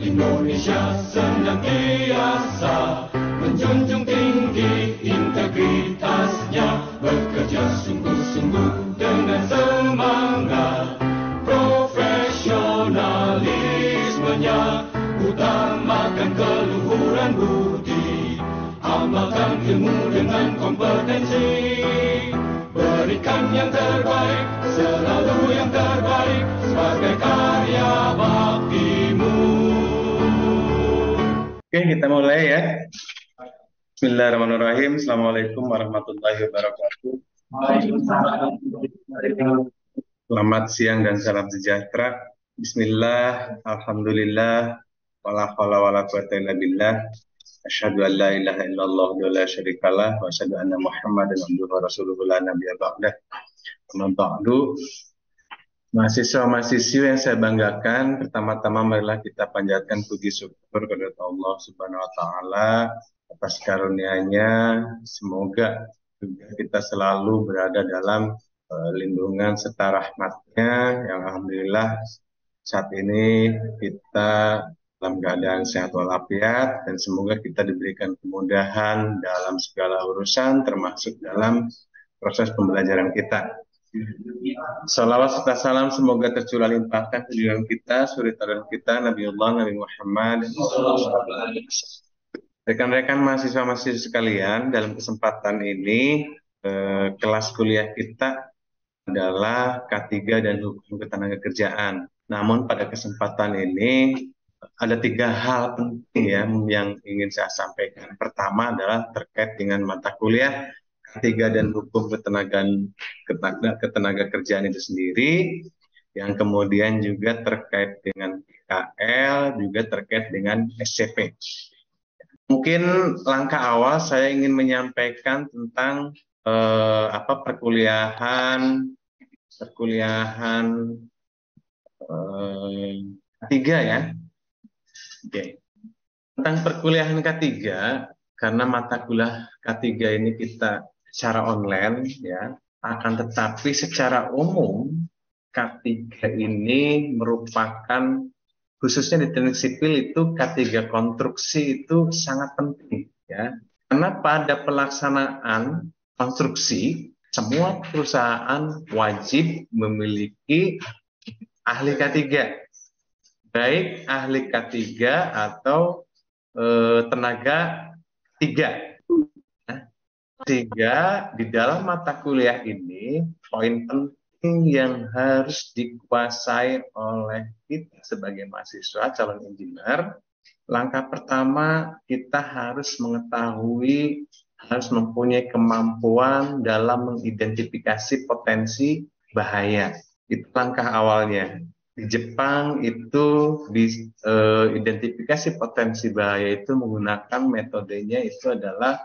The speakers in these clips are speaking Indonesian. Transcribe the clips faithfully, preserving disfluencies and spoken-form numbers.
Indonesia senantiasa menjunjung tinggi integritasnya, bekerja sungguh-sungguh dengan semangat profesionalismenya, utamakan keluhuran budi, amalkan ilmu dengan kompetensi, berikan yang terbaik, selalu yang terbaik sebagai karya baktimu. Oke, kita mulai ya. Bismillahirrahmanirrahim. Assalamualaikum warahmatullahi wabarakatuh. Selamat siang dan salam sejahtera. Bismillah, alhamdulillah, wala haula wala quwata illa billah. Asyhadu an la ilaha illallah wa la syarikalah wa asyhadu anna Muhammadan abduhu wa rasuluhu la nabiyya ba'dah. Amma ba'du. Mahasiswa-mahasiswi yang saya banggakan, pertama-tama marilah kita panjatkan puji syukur kepada Allah Subhanahu wa taala atas karunia-Nya. Semoga juga kita selalu berada dalam uh, lindungan serta rahmat-Nya yang alhamdulillah saat ini kita dalam keadaan sehat walafiat, dan semoga kita diberikan kemudahan dalam segala urusan termasuk dalam proses pembelajaran kita. Salawat serta salam semoga tercurah limpahkan ke junjungan kita, suri teladan kita, Nabiullah Nabi Muhammad. Rekan-rekan mahasiswa-mahasiswa sekalian, dalam kesempatan ini eh, kelas kuliah kita adalah K tiga dan Hukum Ketenagakerjaan. Namun pada kesempatan ini ada tiga hal penting ya yang ingin saya sampaikan. Pertama adalah terkait dengan mata kuliah K tiga dan Hukum Ketenagaan ketenaga, ketenaga kerjaan itu sendiri, yang kemudian juga terkait dengan P K L, juga terkait dengan S C P. Mungkin langkah awal saya ingin menyampaikan tentang eh, apa perkuliahan perkuliahan eh, K tiga ya. Oke. Tentang perkuliahan K tiga, karena mata kuliah K tiga ini kita secara online ya, akan tetapi secara umum K tiga ini merupakan, khususnya di teknik sipil itu K tiga konstruksi itu sangat penting ya, karena pada pelaksanaan konstruksi semua perusahaan wajib memiliki ahli K tiga, baik ahli K tiga atau eh, tenaga tiga. Sehingga di dalam mata kuliah ini, poin penting yang harus dikuasai oleh kita sebagai mahasiswa calon engineer, langkah pertama kita harus mengetahui, harus mempunyai kemampuan dalam mengidentifikasi potensi bahaya. Itu langkah awalnya. Di Jepang itu di, eh, identifikasi potensi bahaya itu menggunakan metodenya itu adalah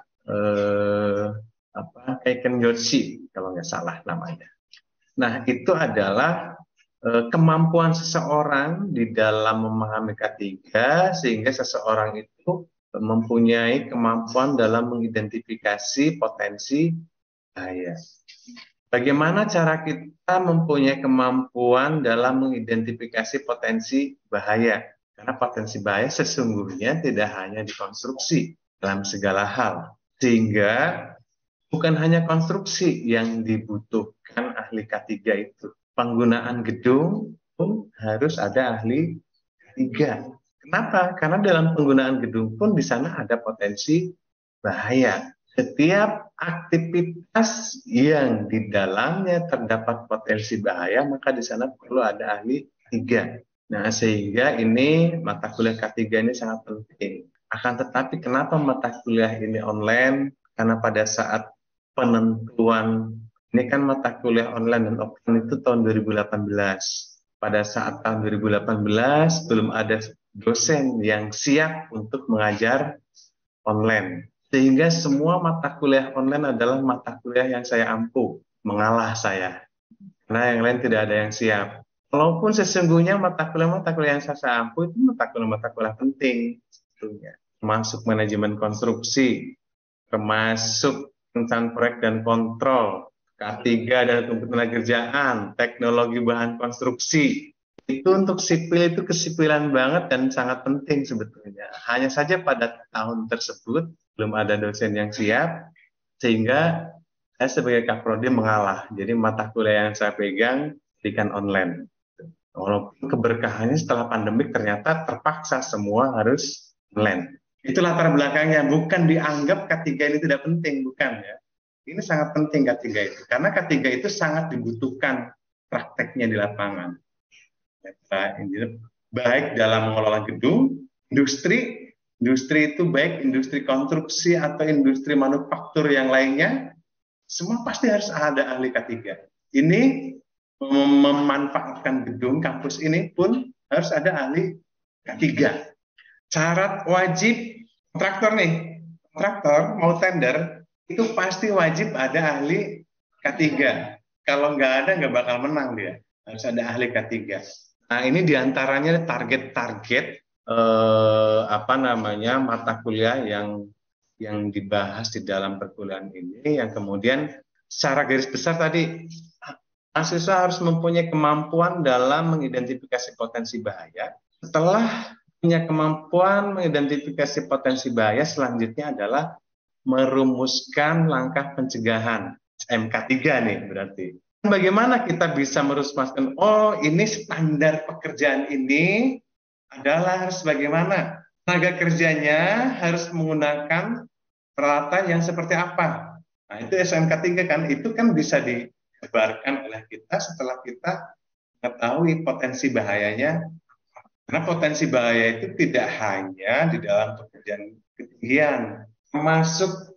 Eh, apa Kaikenjotshi kalau nggak salah namanya. Nah, itu adalah eh, kemampuan seseorang di dalam memahami K tiga sehingga seseorang itu mempunyai kemampuan dalam mengidentifikasi potensi bahaya. Bagaimana cara kita mempunyai kemampuan dalam mengidentifikasi potensi bahaya? Karena potensi bahaya sesungguhnya tidak hanya dikonstruksi dalam segala hal. Sehingga bukan hanya konstruksi yang dibutuhkan ahli K tiga itu. Penggunaan gedung pun harus ada ahli K tiga. Kenapa? Karena dalam penggunaan gedung pun di sana ada potensi bahaya. Setiap aktivitas yang di dalamnya terdapat potensi bahaya, maka di sana perlu ada ahli K tiga. Nah, sehingga ini mata kuliah K tiga ini sangat penting. Akan tetapi kenapa mata kuliah ini online? Karena pada saat penentuan, ini kan mata kuliah online dan offline itu tahun dua ribu delapan belas. Pada saat tahun dua ribu delapan belas belum ada dosen yang siap untuk mengajar online. Sehingga semua mata kuliah online adalah mata kuliah yang saya ampuh, mengalah saya. Karena yang lain tidak ada yang siap. Walaupun sesungguhnya mata kuliah-mata kuliah yang saya ampuh itu mata kuliah-mata kuliah penting. Termasuk manajemen konstruksi, termasuk tentang proyek dan kontrol, K tiga dan Hukum Ketenagakerjaan, teknologi bahan konstruksi, Itu untuk sipil itu kesipilan banget dan sangat penting sebetulnya. Hanya saja pada tahun tersebut belum ada dosen yang siap, sehingga saya sebagai Kaprodi mengalah. Jadi mata kuliah yang saya pegang pendidikan online. Walaupun keberkahannya setelah pandemik ternyata terpaksa semua harus online. Itu latar belakangnya, bukan dianggap K tiga ini tidak penting, bukan ya. Ini sangat penting K tiga itu, karena K tiga itu sangat dibutuhkan prakteknya di lapangan. Baik dalam mengelola gedung, industri, industri itu baik industri konstruksi atau industri manufaktur yang lainnya, semua pasti harus ada ahli K tiga. Ini memanfaatkan gedung kampus ini pun harus ada ahli K tiga. Syarat wajib kontraktor nih, kontraktor mau tender itu pasti wajib ada ahli K tiga. Kalau nggak ada nggak bakal menang dia, harus ada ahli K tiga. Nah ini diantaranya target-target eh, apa namanya mata kuliah yang yang dibahas di dalam perkuliahan ini, yang kemudian secara garis besar tadi mahasiswa harus mempunyai kemampuan dalam mengidentifikasi potensi bahaya. Setelah punya kemampuan mengidentifikasi potensi bahaya, selanjutnya adalah merumuskan langkah pencegahan. M K tiga nih berarti. Bagaimana kita bisa merumuskan, oh ini standar pekerjaan ini adalah harus bagaimana? Tenaga kerjanya harus menggunakan peralatan yang seperti apa? Nah itu S M K tiga kan, itu kan bisa disebarkan oleh kita setelah kita mengetahui potensi bahayanya. Karena potensi bahaya itu tidak hanya di dalam pekerjaan ketinggian, termasuk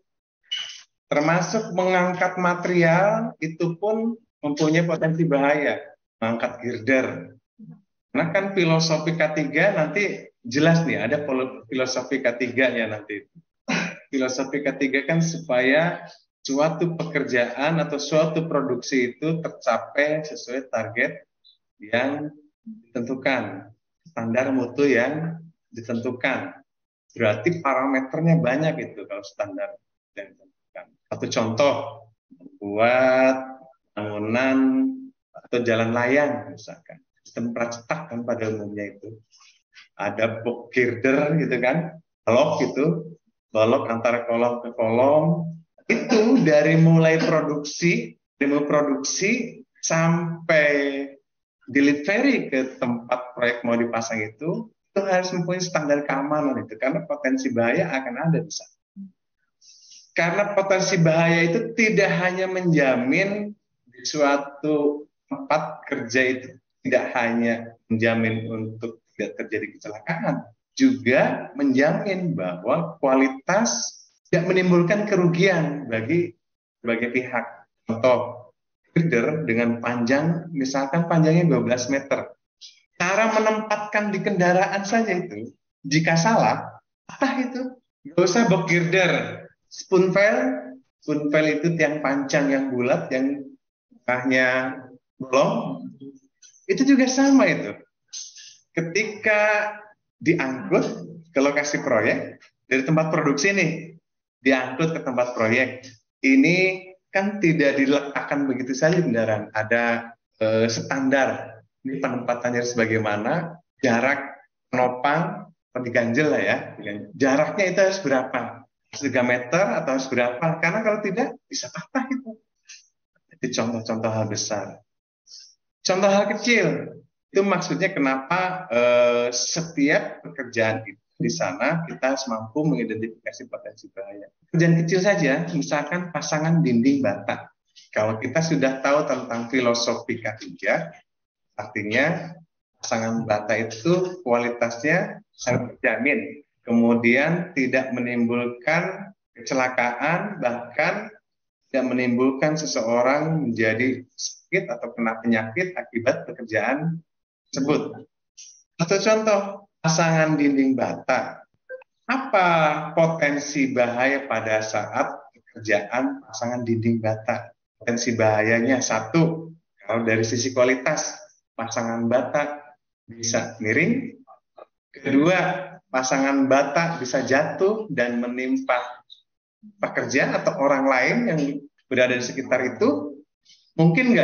termasuk mengangkat material itu pun mempunyai potensi bahaya, mengangkat girder. Karena kan filosofi K tiga nanti jelas nih, ada filosofi K tiga-nya nanti. Filosofi K tiga kan supaya suatu pekerjaan atau suatu produksi itu tercapai sesuai target yang ditentukan, standar mutu yang ditentukan. Berarti parameternya banyak itu kalau standar yang ditentukan. Satu contoh, membuat bangunan atau jalan layang misalkan. Sistem pracetak kan pada umumnya itu. Ada box girder gitu kan, balok gitu, balok antara kolom ke kolom. Itu dari mulai produksi, dari mulai produksi sampai delivery ke tempat proyek mau dipasang itu, itu harus mempunyai standar keamanan itu, karena potensi bahaya akan ada di sana. Karena potensi bahaya itu tidak hanya menjamin di suatu tempat kerja itu tidak hanya menjamin untuk tidak terjadi kecelakaan, juga menjamin bahwa kualitas tidak menimbulkan kerugian bagi bagi pihak. Contoh, girder dengan panjang, misalkan panjangnya dua belas meter. Cara menempatkan di kendaraan saja itu, jika salah, apa itu? Nggak usah box girder. Spoonvel, spoonvel itu tiang panjang yang bulat, yang tengahnya bolong, itu juga sama itu. Ketika diangkut ke lokasi proyek, dari tempat produksi nih, diangkut ke tempat proyek, ini kan tidak diletakkan begitu saja kendaraan, ada eh, standar, ini penempatannya sebagaimana, jarak penopang, diganjel lah ya, jaraknya itu harus berapa? tiga meter atau harus berapa? Karena kalau tidak bisa patah itu. Itu contoh-contoh hal besar. Contoh hal kecil, itu maksudnya kenapa eh, setiap pekerjaan itu di sana kita harus mampu mengidentifikasi potensi bahaya. Pekerjaan kecil saja, misalkan pasangan dinding bata. Kalau kita sudah tahu tentang filosofi K tiga, artinya pasangan bata itu kualitasnya sangat terjamin. Kemudian tidak menimbulkan kecelakaan, bahkan tidak menimbulkan seseorang menjadi sakit atau kena penyakit akibat pekerjaan tersebut. Atau contoh, pasangan dinding bata. Apa potensi bahaya pada saat pekerjaan pasangan dinding bata? Potensi bahayanya satu, kalau dari sisi kualitas, pasangan bata bisa miring. Kedua, pasangan bata bisa jatuh dan menimpa pekerja atau orang lain yang berada di sekitar itu. Mungkin nggak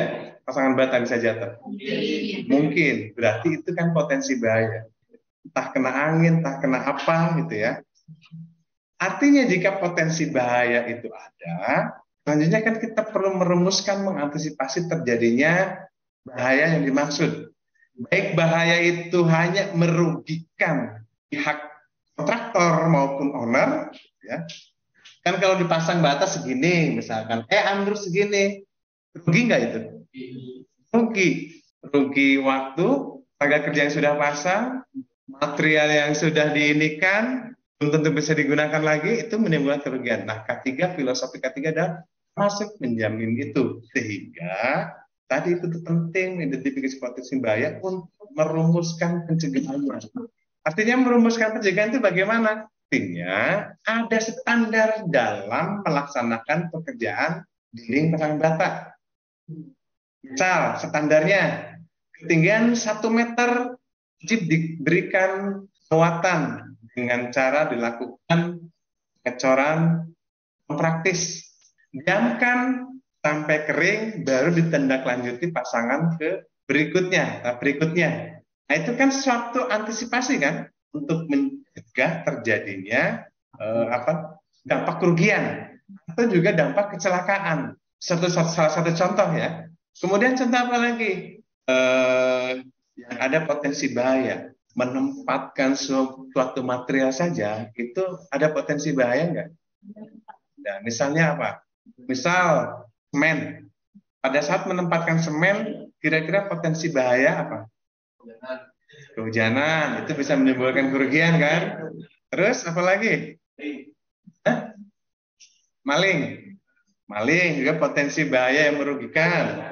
pasangan bata bisa jatuh? Mungkin. Berarti itu kan potensi bahaya. Entah kena angin, entah kena apa gitu ya. Artinya jika potensi bahaya itu ada, selanjutnya kan kita perlu merumuskan mengantisipasi terjadinya bahaya yang dimaksud. Baik bahaya itu hanya merugikan pihak kontraktor maupun owner, ya. Kan kalau dipasang batas segini, misalkan, eh ambruk segini, rugi nggak itu? Rugi. Rugi waktu, tenaga kerja yang sudah pasang, material yang sudah diinikan, belum tentu bisa digunakan lagi, itu menimbulkan kerugian. Nah, K tiga, filosofi K tiga adalah masuk menjamin itu. Sehingga tadi itu penting identifikasi potensi bahaya untuk merumuskan pencegahannya. Artinya merumuskan pencegahan itu bagaimana? Artinya ada standar dalam melaksanakan pekerjaan dinding pasang bata. Misal standarnya ketinggian satu meter wajib diberikan perawatan dengan cara dilakukan pengecoran praktis. Diamkan sampai kering, baru ditindaklanjuti pasangan ke berikutnya, tahap berikutnya. Nah, itu kan suatu antisipasi kan untuk mencegah terjadinya eh, apa dampak kerugian atau juga dampak kecelakaan. Satu, satu salah satu contoh ya. Kemudian contoh apa lagi? Eh, yang ada potensi bahaya. Menempatkan suatu material saja itu ada potensi bahaya enggak? Nah, misalnya apa? Misal semen. Pada saat menempatkan semen, kira-kira potensi bahaya apa? Kehujanan. Itu bisa menimbulkan kerugian kan? Terus apa lagi? Hah? Maling. Maling juga potensi bahaya yang merugikan.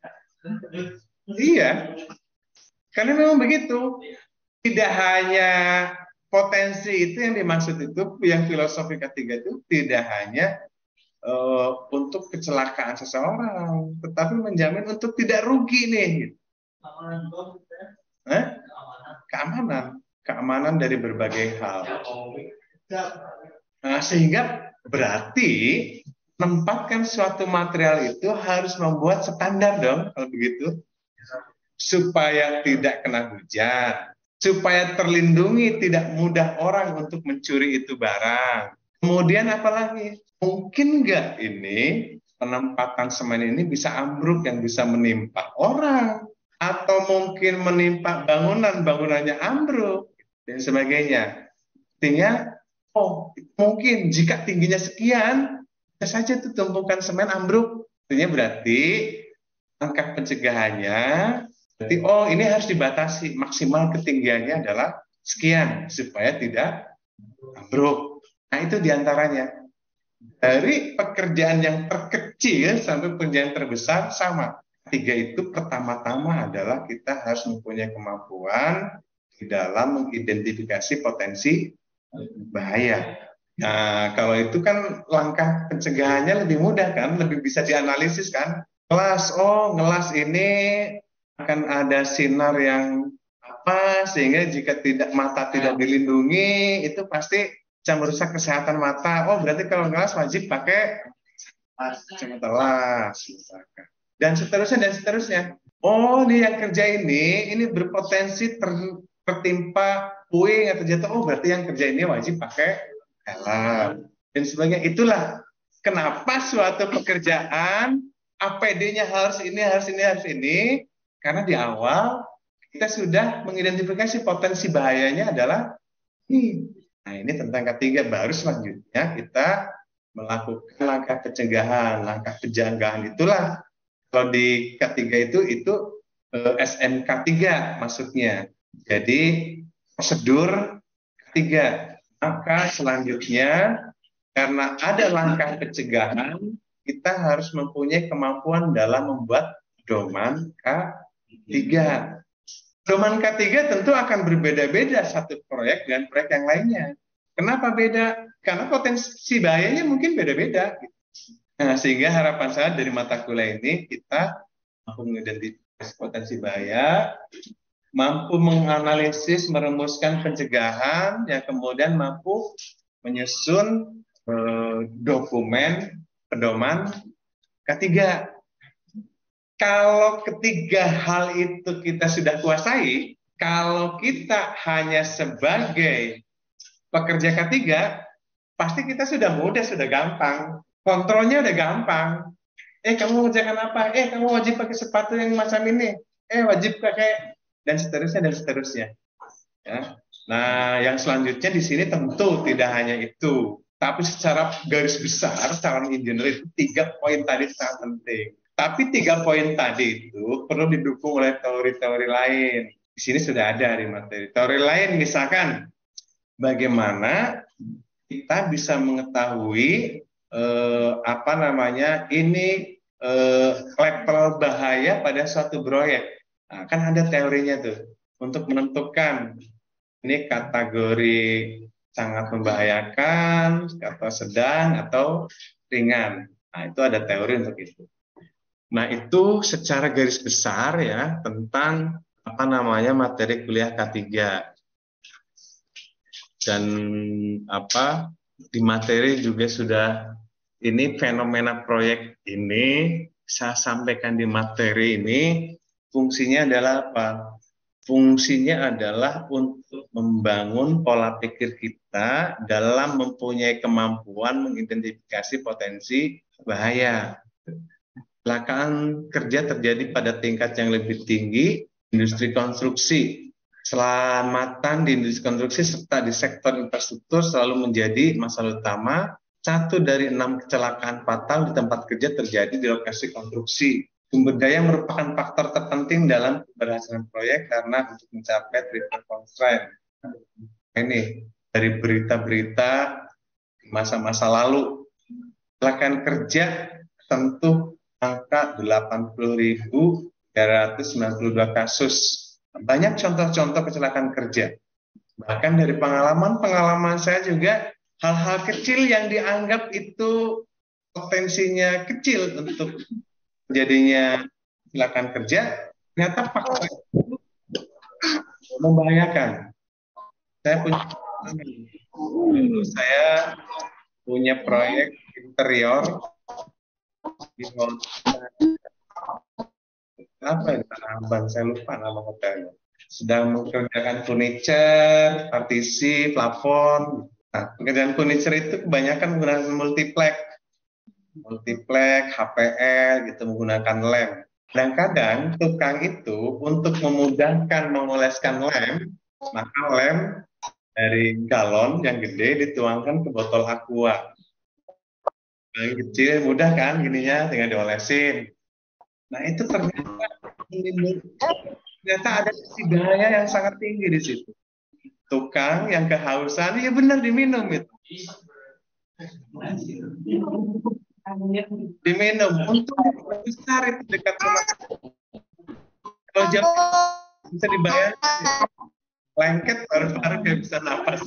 Iya. Karena memang begitu. Tidak hanya potensi itu yang dimaksud itu, yang filosofi ketiga itu tidak hanya uh, untuk kecelakaan seseorang, tetapi menjamin untuk tidak rugi nih. Eh? Keamanan, keamanan dari berbagai hal. Nah, sehingga berarti menempatkan suatu material itu harus membuat standar dong, kalau begitu, supaya tidak kena hujan, supaya terlindungi, tidak mudah orang untuk mencuri itu barang. Kemudian apalagi? Mungkin nggak ini penempatan semen ini bisa ambruk yang bisa menimpa orang, atau mungkin menimpa bangunan, bangunannya ambruk dan sebagainya. Artinya, oh mungkin jika tingginya sekian, bisa saja tuh tumpukan semen ambruk. Artinya berarti langkah pencegahannya, berarti oh ini harus dibatasi, maksimal ketinggiannya adalah sekian supaya tidak ambruk. Nah itu diantaranya. Dari pekerjaan yang terkecil sampai pekerjaan terbesar sama. Tiga itu pertama-tama adalah kita harus mempunyai kemampuan di dalam mengidentifikasi potensi bahaya. Nah, kalau itu kan langkah pencegahannya lebih mudah kan, lebih bisa dianalisis kan. Ngelas, oh ngelas ini akan ada sinar yang apa, sehingga jika tidak mata tidak dilindungi, itu pasti bisa merusak kesehatan mata. Oh berarti kalau ngelas wajib pakai kacamata las, misalkan. Dan seterusnya dan seterusnya. Oh ini yang kerja ini, ini berpotensi ter, tertimpa puing atau jatuh. Oh berarti yang kerja ini wajib pakai helm dan sebagainya. Itulah kenapa suatu pekerjaan A P D-nya harus ini, harus ini, harus ini. Karena di awal kita sudah mengidentifikasi potensi bahayanya adalah ini. Nah ini tentang ketiga, baru selanjutnya kita melakukan langkah pencegahan, langkah penjagaan. Itulah kalau di ketiga itu itu eh, S M K tiga maksudnya. Jadi prosedur ketiga. Maka selanjutnya karena ada langkah pencegahan, kita harus mempunyai kemampuan dalam membuat pedoman K tiga. Pedoman K tiga tentu akan berbeda-beda satu proyek dengan proyek yang lainnya. Kenapa beda? Karena potensi bahayanya mungkin beda-beda. Nah, sehingga harapan saya dari mata kuliah ini kita mampu mengidentifikasi potensi bahaya, mampu menganalisis, merumuskan pencegahan, yang kemudian mampu menyusun eh, dokumen pedoman K tiga. Kalau ketiga hal itu kita sudah kuasai, kalau kita hanya sebagai pekerja K tiga, pasti kita sudah mudah, sudah gampang. Kontrolnya udah gampang. Eh, kamu mengerjakan apa? Eh, kamu wajib pakai sepatu yang macam ini. Eh, wajib pakai, dan seterusnya, dan seterusnya. Ya. Nah, yang selanjutnya di sini tentu tidak hanya itu. Tapi secara garis besar, calon engineer itu tiga poin tadi sangat penting. Tapi tiga poin tadi itu perlu didukung oleh teori-teori lain. Di sini sudah ada di materi. Teori lain misalkan, bagaimana kita bisa mengetahui eh, apa namanya ini eh, level bahaya pada suatu proyek. Nah, kan ada teorinya tuh untuk menentukan ini kategori sangat membahayakan, atau sedang, atau ringan. Nah, itu ada teori untuk itu. Nah, itu secara garis besar ya tentang apa namanya materi kuliah K tiga. Dan apa di materi juga sudah ini fenomena proyek ini saya sampaikan di materi ini fungsinya adalah apa? Fungsinya adalah untuk membangun pola pikir kita dalam mempunyai kemampuan mengidentifikasi potensi bahaya. Kecelakaan kerja terjadi pada tingkat yang lebih tinggi, industri konstruksi. Keselamatan di industri konstruksi serta di sektor infrastruktur selalu menjadi masalah utama. Satu dari enam kecelakaan fatal di tempat kerja terjadi di lokasi konstruksi. Sumber daya merupakan faktor terpenting dalam keberhasilan proyek karena untuk mencapai triple constraint. Ini dari berita-berita masa-masa lalu. Kecelakaan kerja tentu angka delapan puluh ribu tiga ratus sembilan puluh dua kasus. Banyak contoh-contoh kecelakaan kerja. Bahkan dari pengalaman-pengalaman saya juga, hal-hal kecil yang dianggap itu potensinya kecil untuk terjadinya kecelakaan kerja, ternyata fakta itu membahayakan. Saya punya dulu saya punya proyek interior di hotel apa ya, Abang, saya lupa nama hotelnya. Sedang mengerjakan furniture, partisi, plafon. Nah, pekerjaan furniture itu kebanyakan menggunakan multiplex, multiplex, H P L, gitu, menggunakan lem. Kadang-kadang tukang itu untuk memudahkan mengoleskan lem, maka lem dari galon yang gede dituangkan ke botol aqua. Yang kecil mudah kan gininya, tinggal diolesin. Nah, itu ternyata ternyata ada sisi bahaya yang sangat tinggi di situ. Tukang yang kehausan, ya benar diminum itu. Diminum. Untuk besar itu dekat rumah. Kalau jam bisa dibayar, lengket baru-baru nggak bisa napas.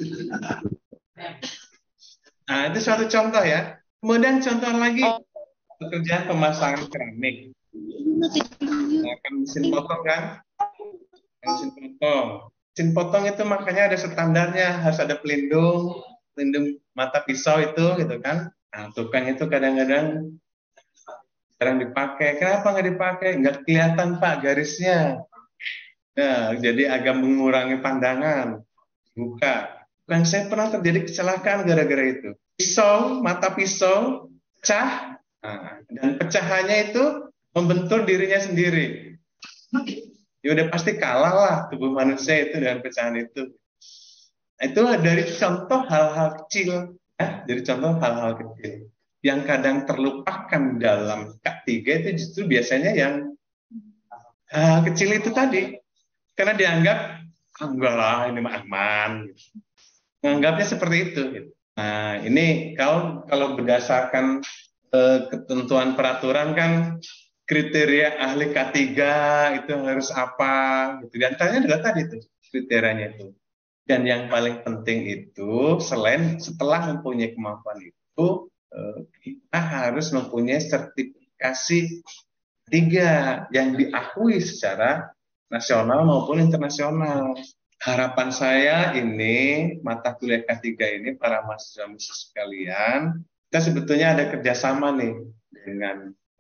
Nah, itu suatu contoh ya. Kemudian contoh lagi, pekerjaan pemasangan keramik. Nah, kan mesin potong kan? Mesin potong. Mesin potong itu makanya ada standarnya, harus ada pelindung, pelindung mata pisau itu gitu kan. Nah, tukang itu kadang-kadang jarang dipakai. Kenapa nggak dipakai? Nggak kelihatan Pak garisnya. Nah, jadi agak mengurangi pandangan. Buka. Dan saya pernah terjadi kecelakaan gara-gara itu. Pisau, mata pisau pecah, nah, dan pecahannya itu membentur dirinya sendiri. Ya udah pasti kalah lah tubuh manusia itu dengan pecahan itu. Itu dari contoh hal-hal kecil, ya, dari contoh hal-hal kecil yang kadang terlupakan dalam K tiga itu justru biasanya yang hal kecil itu tadi, karena dianggap ah, enggak lah ini mah aman, menganggapnya seperti itu. Nah ini kalau kalau berdasarkan eh, ketentuan peraturan kan kriteria ahli K tiga itu harus apa gitu. Dan tanya adalah tadi itu kriterianya itu. Dan yang paling penting itu selain setelah mempunyai kemampuan itu eh, kita harus mempunyai sertifikasi tiga yang diakui secara nasional maupun internasional. Harapan saya ini mata kuliah K tiga ini para mahasiswa-mahasiswa sekalian, kita sebetulnya ada kerjasama nih dengan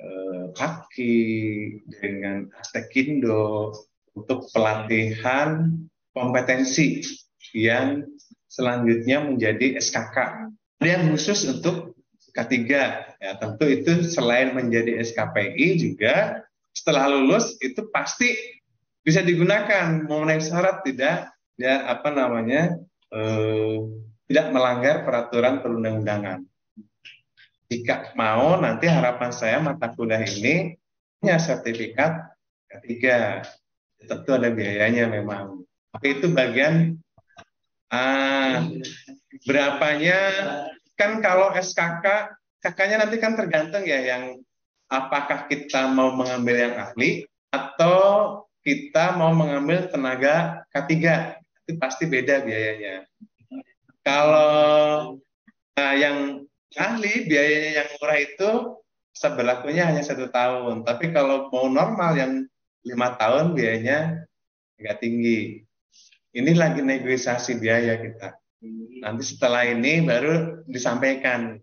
eh, Paki, dengan Astekindo untuk pelatihan kompetensi yang selanjutnya menjadi S K K. Yang khusus untuk K tiga, ya tentu itu selain menjadi S K P I juga setelah lulus itu pasti bisa digunakan memenuhi syarat tidak ya apa namanya eh, tidak melanggar peraturan perundang-undangan. Jika mau nanti harapan saya mata kuliah ini punya sertifikat K tiga, tentu ada biayanya memang. Tapi itu bagian ah, berapanya kan kalau S K K, K K-nya nanti kan tergantung ya yang apakah kita mau mengambil yang ahli atau kita mau mengambil tenaga K tiga. Itu pasti beda biayanya. Kalau nah, yang ahli biayanya yang murah itu berlakunya hanya satu tahun. Tapi kalau mau normal yang lima tahun biayanya agak tinggi. Ini lagi negosiasi biaya kita. Nanti setelah ini baru disampaikan.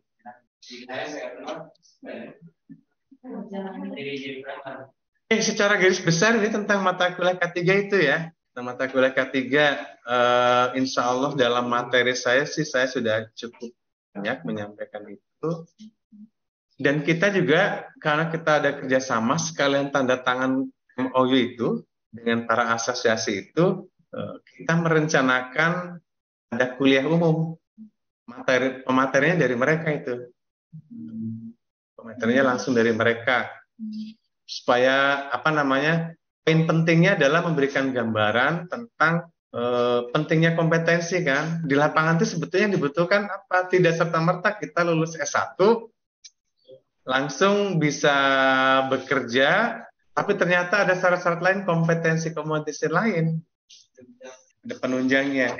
Eh, secara garis besar ini tentang mata kuliah K tiga itu ya. Nah, mata kuliah K tiga, eh, insya Allah dalam materi saya sih saya sudah cukup banyak menyampaikan itu. Dan kita juga karena kita ada kerjasama sekalian tanda tangan M O U itu dengan para asosiasi itu, eh, kita merencanakan ada kuliah umum, materi pematerinya dari mereka itu, pematerinya langsung dari mereka, supaya apa namanya poin pentingnya adalah memberikan gambaran tentang eh, pentingnya kompetensi kan di lapangan itu sebetulnya yang dibutuhkan apa, tidak serta merta kita lulus S satu langsung bisa bekerja, tapi ternyata ada syarat-syarat lain, kompetensi kompetensi lain, ada penunjangnya.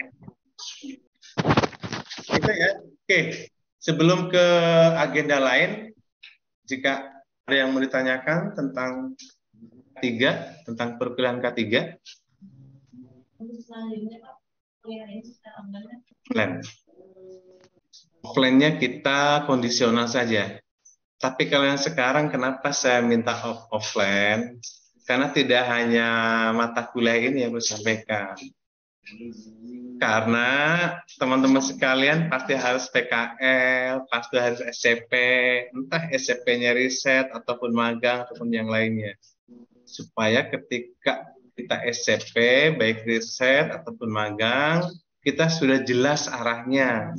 Gitu ya. Oke, sebelum ke agenda lain, jika ada yang mau ditanyakan tentang K tiga, tentang perkuliahan K tiga. Plan. Plan-nya kita kondisional saja. Tapi kalau yang sekarang kenapa saya minta off offline? Karena tidak hanya mata kuliah ini yang saya sampaikan. Karena teman-teman sekalian pasti harus P K L, pasti harus S C P, entah S C P-nya riset ataupun magang ataupun yang lainnya. Supaya ketika kita S C P, baik riset ataupun magang, kita sudah jelas arahnya.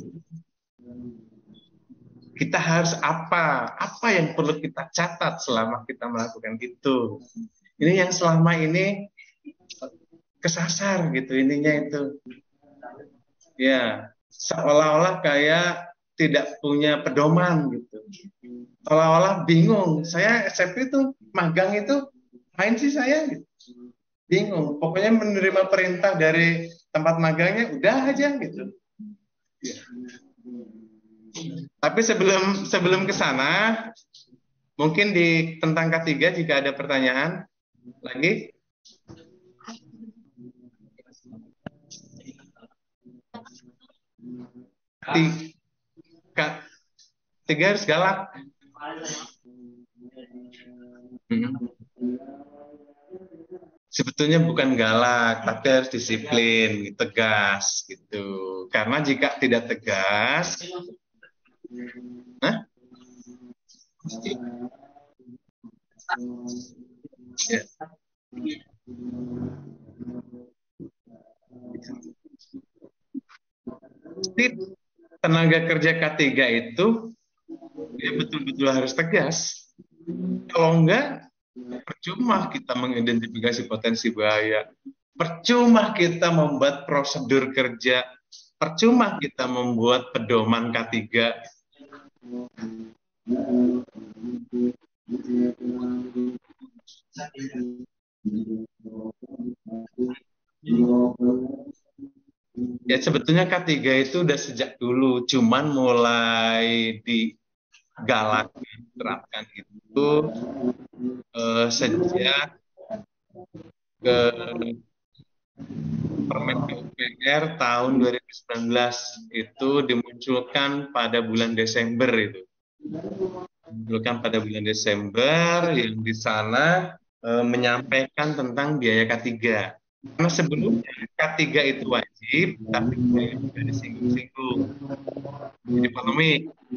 Kita harus apa? Apa yang perlu kita catat selama kita melakukan itu? Ini yang selama ini kesasar gitu ininya itu. Ya, seolah-olah kayak tidak punya pedoman gitu. Seolah-olah bingung. Saya S C P itu magang itu main sih saya gitu. Bingung. Pokoknya menerima perintah dari tempat magangnya udah aja gitu. Ya. Tapi sebelum sebelum ke sana, mungkin di tentang K tiga jika ada pertanyaan lagi. K tiga harus galak. Hmm. Sebetulnya bukan galak, tapi harus disiplin, tegas gitu. Karena jika tidak tegas, nah, ya. Jadi tenaga kerja K tiga itu dia betul-betul harus tegas. Kalau enggak, percuma kita mengidentifikasi potensi bahaya. Percuma kita membuat prosedur kerja. Percuma kita membuat pedoman K tiga. Ya sebetulnya K tiga itu udah sejak dulu, cuman mulai digalakkan, terapkan itu eh, sejak ke Permen P U P R tahun dua ribu sembilan belas itu dimunculkan pada bulan Desember itu. dikumpulkan pada bulan Desember yang di sana eh, menyampaikan tentang biaya K tiga. Karena sebelumnya K tiga itu wajib, tapi biaya tidak disinggung-singgung. Jadi polemik,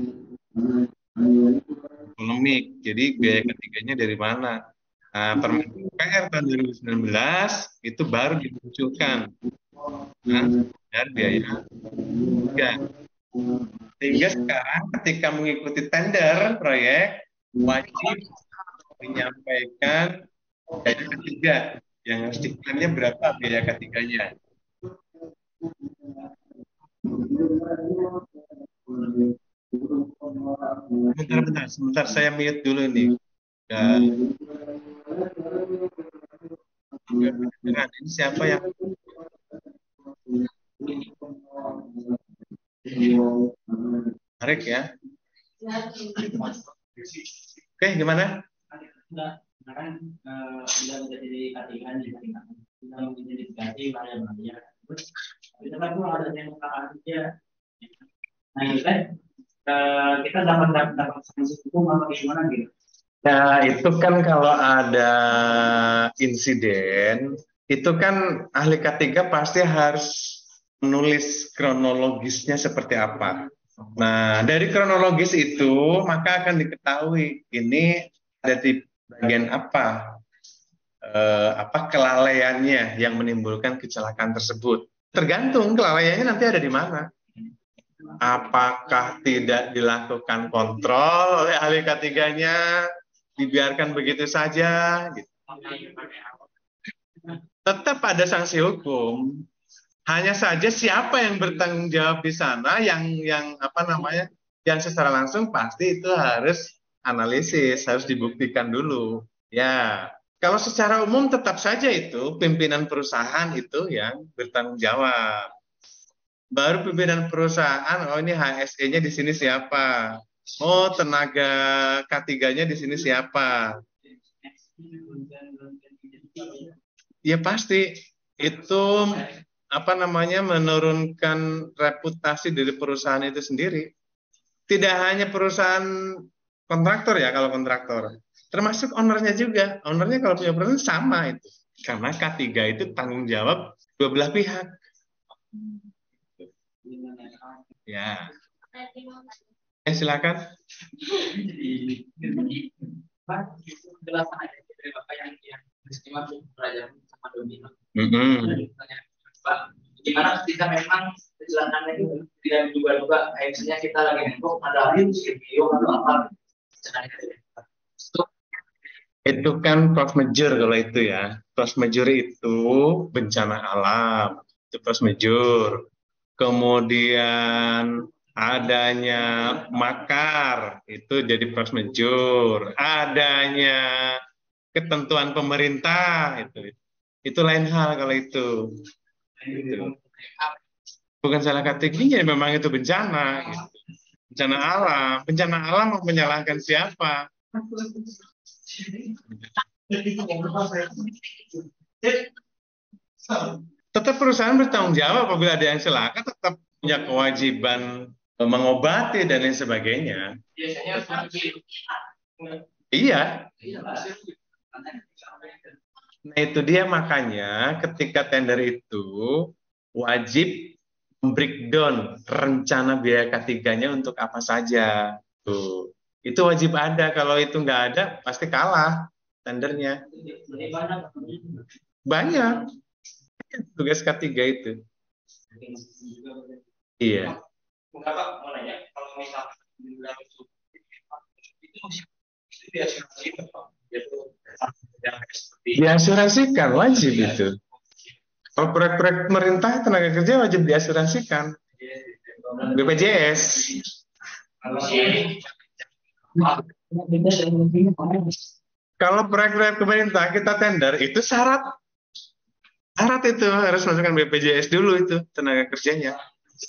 polemik. Jadi biaya ketiganya dari mana? Nah, Permen P R tahun dua ribu sembilan belas itu baru dimunculkan. Nah, dan biaya tiga. Sehingga sekarang ketika mengikuti tender proyek wajib menyampaikan biaya ketiga yang harus diklaimnya berapa biaya ketiganya. Bentar, bentar, sebentar saya mute dulu nih. Ya, ya, beneran. Ini siapa yang tarik ya? Oke, gimana? Kan sudah menjadi katikan sudah menjadi ganti variabelnya. Itu kan ada yang dia. Nah ini kan kita dapat dapat sanksi hukum atau gimana gitu. Nah, itu kan kalau ada insiden, itu kan ahli K tiga pasti harus menulis kronologisnya seperti apa. Nah, dari kronologis itu maka akan diketahui ini ada di bagian apa, eh, apa kelalaiannya yang menimbulkan kecelakaan tersebut. Tergantung kelalaiannya nanti ada di mana. Apakah tidak dilakukan kontrol oleh ahli K tiga-nya, dibiarkan begitu saja, gitu. Tetap ada sanksi hukum. Hanya saja siapa yang bertanggung jawab di sana, yang yang apa namanya, yang secara langsung pasti itu harus analisis, harus dibuktikan dulu. Ya, kalau secara umum tetap saja itu pimpinan perusahaan itu yang bertanggung jawab. Baru pimpinan perusahaan, oh ini H S E-nya di sini siapa? Oh, tenaga K tiga-nya di sini siapa? Ya pasti itu apa namanya menurunkan reputasi dari perusahaan itu sendiri. Tidak hanya perusahaan kontraktor ya kalau kontraktor, termasuk ownernya juga. Ownernya kalau punya perusahaan sama itu. Karena K tiga itu tanggung jawab dua belah pihak. Ya. Eh, silakan. Penjelasan aja dari Bapak yang yang istimewa belajar sama Domino. Mm-hmm. Gimana ketika memang kejelangannya itu tidak diduga-duga, kayak misalnya kita lagi nembok ada video atau apa, itu kan force majeure kalau itu ya. Force majeure itu bencana alam, itu force majeure. Kemudian adanya makar, itu jadi force majeure. Adanya ketentuan pemerintah, itu itu lain hal kalau itu. Gitu. Bukan salah kategorinya, memang itu bencana. Gitu. Bencana alam, bencana alam mau menyalahkan siapa? Tetap perusahaan bertanggung jawab apabila ada yang celaka, tetap punya kewajiban mengobati dan lain sebagainya. Iya. Nah itu dia makanya ketika tender itu wajib breakdown rencana biaya K tiga-nya untuk apa saja. Tuh. Itu wajib ada, kalau itu nggak ada pasti kalah tendernya. Banyak. Tugas K tiga itu. Iya. Diasuransikan, wajib itu. Kalau proyek-proyek pemerintah tenaga kerja wajib diasuransikan. B P J S. Kalau proyek-proyek pemerintah kita tender itu syarat. Syarat itu harus masukkan B P J S dulu itu tenaga kerjanya.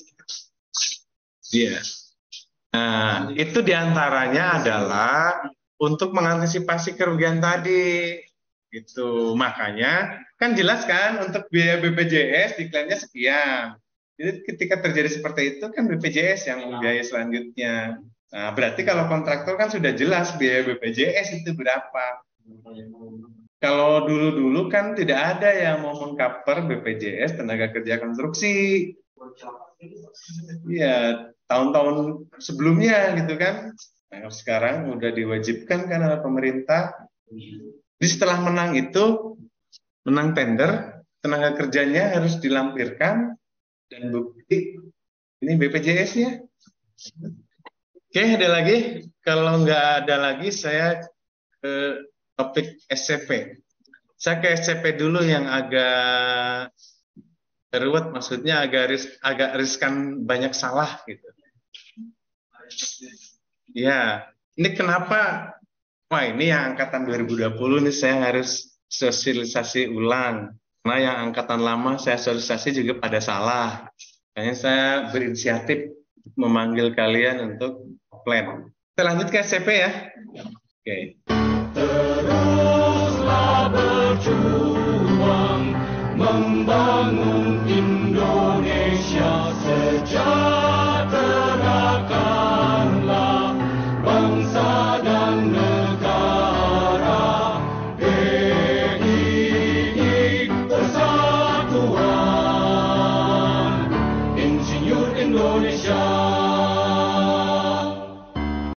Iya. Nah, itu diantaranya adalah untuk mengantisipasi kerugian tadi. Gitu. Makanya kan jelas kan untuk biaya B P J S diklaimnya sekian. Jadi ketika terjadi seperti itu kan B P J S yang membiayai selanjutnya. Nah, berarti kalau kontraktor kan sudah jelas biaya B P J S itu berapa. Kalau dulu-dulu kan tidak ada yang mau mengcover B P J S tenaga kerja konstruksi. Iya, tahun-tahun sebelumnya gitu kan. Nah, sekarang udah diwajibkan kan oleh pemerintah. Jadi setelah menang itu, menang tender, tenaga kerjanya harus dilampirkan dan bukti ini B P J S-nya. Oke, ada lagi? Kalau nggak ada lagi, saya ke topik S C P. Saya ke S C P dulu yang agak ruwet, maksudnya agak ris agak riskan, banyak salah gitu. Ya, ini kenapa? Wah, ini yang angkatan dua ribu dua puluh nih saya harus sosialisasi ulang. Karena yang angkatan lama saya sosialisasi juga pada salah. Makanya saya berinisiatif memanggil kalian untuk plan. Kita lanjut ke S C P ya. Oke. Teruslah berjuang membangun